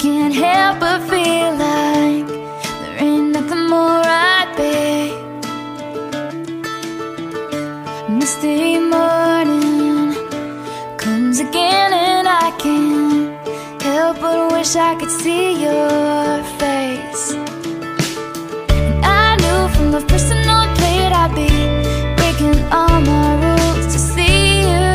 can't help but feel like there ain't nothing more right, babe. Misty morning comes again, and I can't help but wish I could see your face. And I knew from the personal plate I'd be breaking all my rules to see you.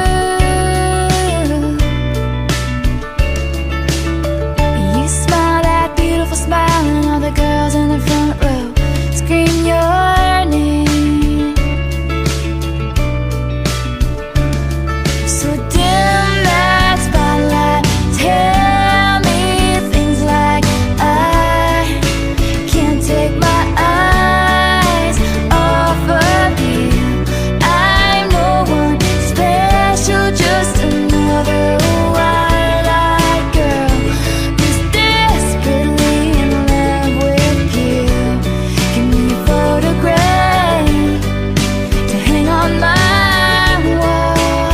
You smile that beautiful smile, and all the girls in the front row scream your name. So dim that spotlight, tell me things like I can't take my eyes off of you. I'm no one special, just another wide-eyed girl who's desperately in love with you. Give me a photograph to hang on my wall.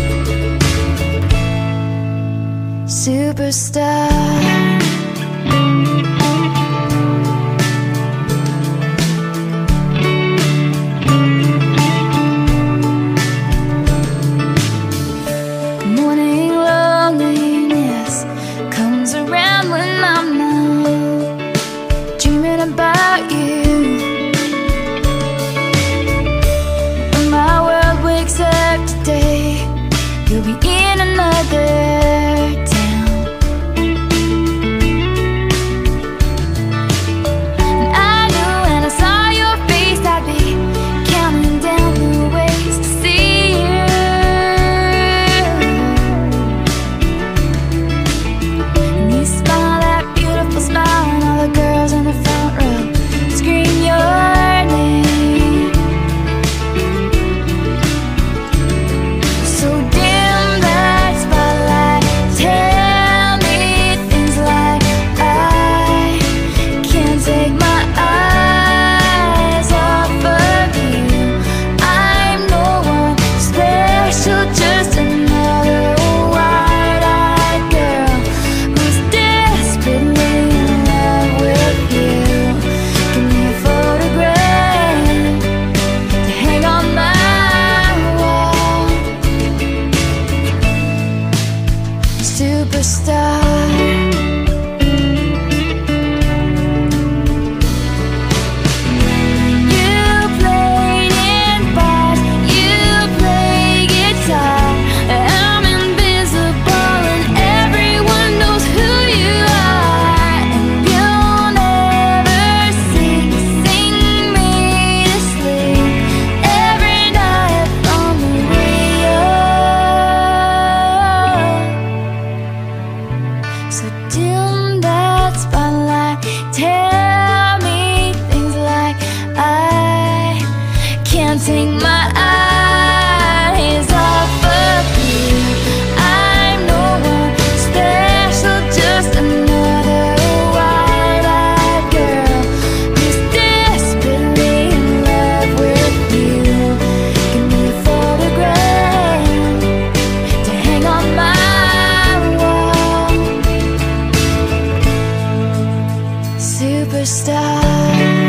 Superstar. Morning loneliness comes around when I'm not dreaming about you. When my world wakes up today, you'll be in another town. And I knew when I saw your face I'd be counting down the ways to see you. And you smile that beautiful smile, and all the girls in the front row scream your name. So dim that spotlight, tell me things like I can't take my eyes off of you. I'm no one special, just another wide-eyed girl who's desperately in love with you. Give me a photograph to hang on my wall. Superstar. You played in bars, you play guitar. I'm invisible and everyone knows who you are. And you'll never sing me to sleep every night on the radio. So dim that spotlight, tell me things like I can't take my eyes off of you. I'm no one special, just another wide-eyed girl who's desperately in love with you. Give me a photograph to hang on my wall. Superstar.